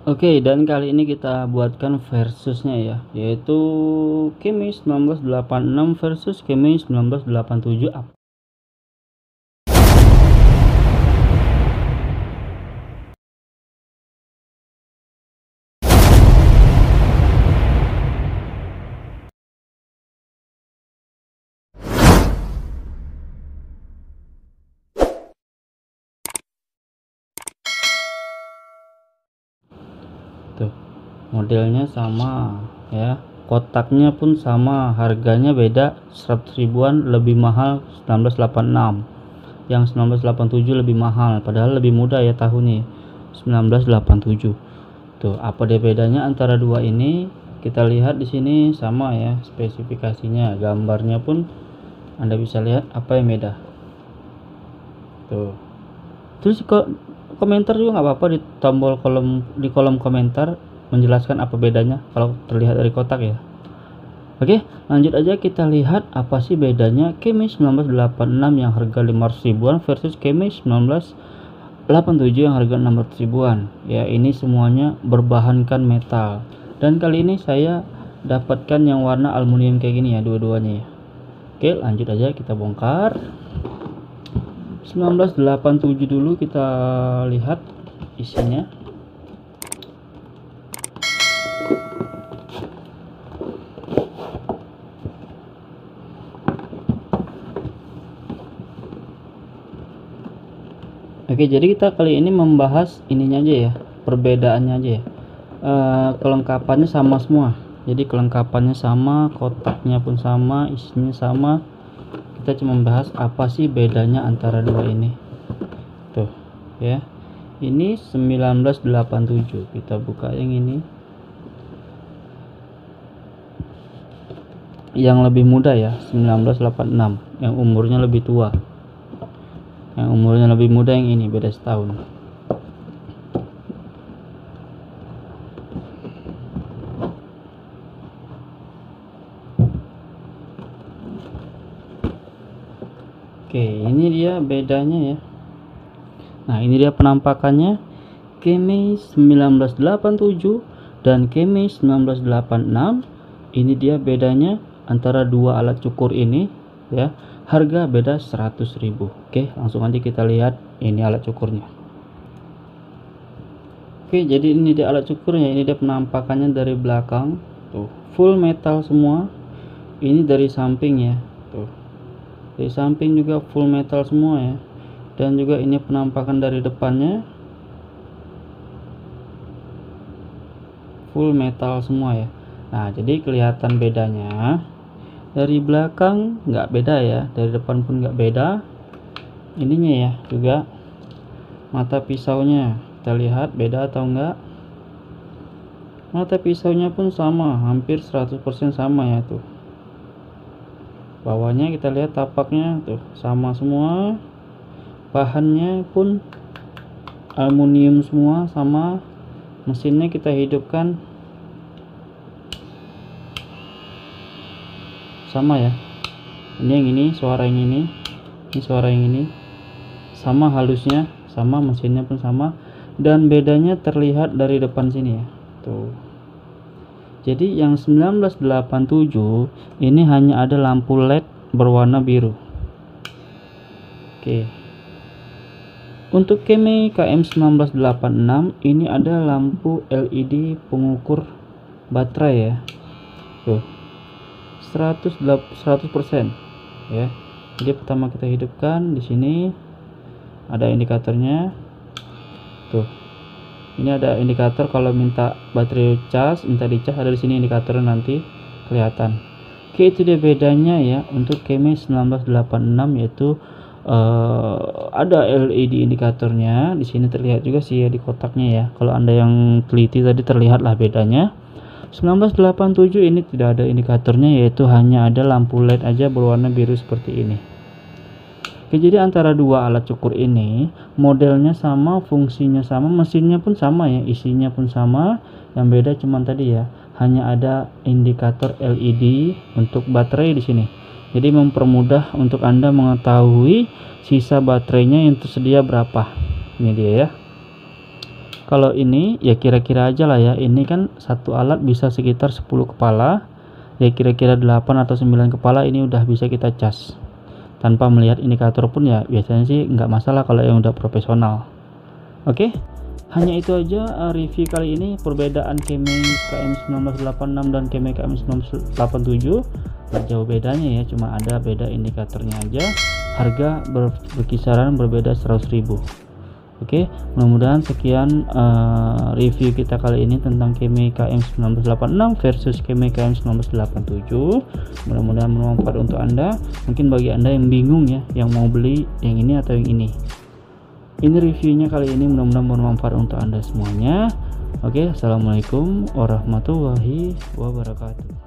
Oke, dan kali ini kita buatkan versusnya ya, yaitu Kemi 1986 versus Kemi 1987 up. Tuh, modelnya sama ya, kotaknya pun sama, harganya beda 100 ribuan lebih mahal 1986, yang 1987 lebih mahal, padahal lebih muda ya tahunnya 1987. Tuh, apa dia bedanya antara dua ini? Kita lihat di sini sama ya spesifikasinya, gambarnya pun Anda bisa lihat apa yang beda. Tuh. Terus komentar juga nggak apa-apa di tombol kolom komentar menjelaskan apa bedanya kalau terlihat dari kotak ya. Oke, lanjut aja kita lihat apa sih bedanya Kemi 1986 yang harga 500 ribuan versus Kemi 1987 yang harga 600 ribuan. Ya, ini semuanya berbahankan metal. Dan kali ini saya dapatkan yang warna aluminium kayak gini ya, dua-duanya ya. Oke, lanjut aja kita bongkar. 1987 dulu kita lihat isinya. Oke, jadi kita kali ini membahas ininya aja ya, perbedaannya aja ya. Kelengkapannya sama semua, jadi kelengkapannya sama, kotaknya pun sama, isinya sama. Kita cuma membahas apa sih bedanya antara dua ini. Tuh ya, ini 1987, kita buka yang ini, yang lebih muda ya, 1986, yang umurnya lebih tua. Yang umurnya lebih muda yang ini, beda setahun. Oke, ini dia bedanya ya. Nah, ini dia penampakannya Kemi 1987 dan Kemi 1986. Ini dia bedanya antara dua alat cukur ini ya. Harga beda 100 ribu. Oke, langsung aja kita lihat ini alat cukurnya. Oke, jadi ini dia alat cukurnya. Ini dia penampakannya dari belakang. Tuh, full metal semua. Ini dari samping ya. Tuh, dari samping juga full metal semua ya. Dan juga ini penampakan dari depannya, full metal semua ya. Nah, jadi kelihatan bedanya. Dari belakang nggak beda ya, dari depan pun nggak beda. Ininya ya juga, mata pisaunya kita lihat beda atau enggak. Mata pisaunya pun sama, hampir 100% sama ya. Tuh, bawahnya kita lihat tapaknya tuh sama semua. Bahannya pun aluminium semua sama. Mesinnya kita hidupkan sama ya. Ini yang ini, suara yang ini suara yang ini, sama halusnya, sama mesinnya pun sama. Dan bedanya terlihat dari depan sini ya. Tuh, jadi yang 1987 ini hanya ada lampu LED berwarna biru. Oke, untuk Kemi KM 1986 ini ada lampu LED pengukur baterai ya. Tuh, 100% ya. Jadi pertama kita hidupkan, di sini ada indikatornya. Tuh, ini ada indikator kalau minta baterai cas, minta dicas, ada di sini indikatornya nanti kelihatan. Oke, itu dia bedanya ya untuk Kemi 1986, yaitu ada LED indikatornya. Di sini terlihat juga sih ya di kotaknya ya. Kalau Anda yang teliti tadi terlihatlah bedanya. 1987 ini tidak ada indikatornya, yaitu hanya ada lampu LED aja berwarna biru seperti ini. Oke, jadi antara dua alat cukur ini modelnya sama, fungsinya sama, mesinnya pun sama ya, isinya pun sama. Yang beda cuman tadi ya, hanya ada indikator LED untuk baterai di sini. Jadi mempermudah untuk Anda mengetahui sisa baterainya yang tersedia berapa. Ini dia ya. Kalau ini ya kira-kira aja lah ya, ini kan satu alat bisa sekitar 10 kepala ya, kira-kira 8 atau 9 kepala ini udah bisa kita cas tanpa melihat indikator pun ya, biasanya sih nggak masalah kalau yang udah profesional. Oke, hanya itu aja review kali ini, perbedaan Kemei KM1986 dan Kemei KM1987. Gak jauh bedanya ya, cuma ada beda indikatornya aja, harga berkisaran berbeda 100.000. Oke, mudah-mudahan sekian review kita kali ini tentang Kemei KM1986 versus Kemei KM1987. Mudah-mudahan bermanfaat untuk Anda. Mungkin bagi Anda yang bingung ya, yang mau beli yang ini atau yang ini. Ini reviewnya kali ini, mudah-mudahan bermanfaat untuk Anda semuanya. Oke, assalamualaikum warahmatullahi wabarakatuh.